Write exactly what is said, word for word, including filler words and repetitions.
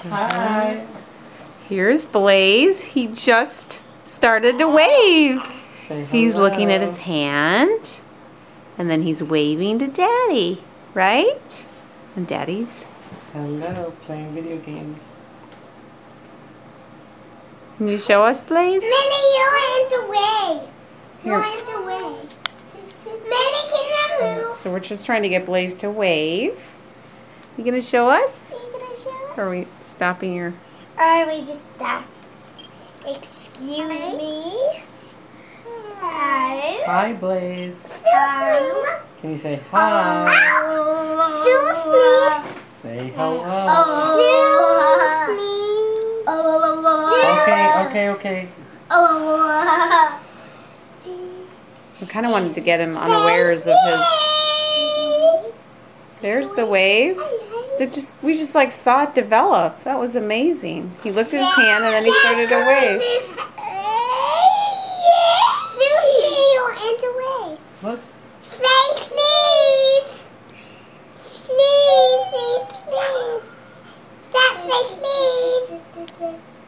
Hi. Here's Blaise. He just started to wave. Say He's hello. looking at his hand. And then he's waving to Daddy. Right? And Daddy's... Hello, playing video games. Can you show us, Blaise? Millie, you went away. You Here. went away. Millie, can you move? So we're just trying to get Blaise to wave. You gonna show us? Are you gonna show us? Or are we stopping your... Or are we just stop? Excuse me. Hi. Hi, Blaise. Hi. Can you say hi? Excuse me. Say hello. Excuse me. Okay, okay, okay. Oh. I kind of wanted to get him unawares of his... There's the wave. They just We just like saw it develop. That was amazing. He looked at his hand and then he started to wave. Susie, you went away. Look. Say sleep. Sleep, sleep, sleep. That say sleep.